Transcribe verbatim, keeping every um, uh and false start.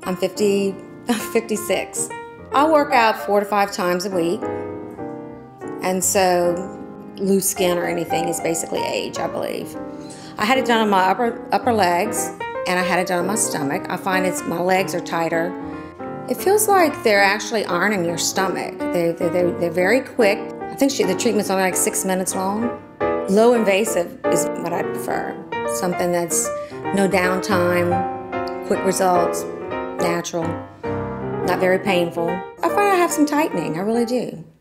I'm fifty, fifty-six. I work out four to five times a week, and so loose skin or anything is basically age, I believe. I had it done on my upper upper legs, and I had it done on my stomach. I find it's my legs are tighter. It feels like they're actually ironing your stomach. They, they, they're, they're very quick. I think she, the treatment's only like six minutes long. Low invasive is what I prefer. Something that's no downtime, quick results, natural, not very painful. I find I have some tightening, I really do.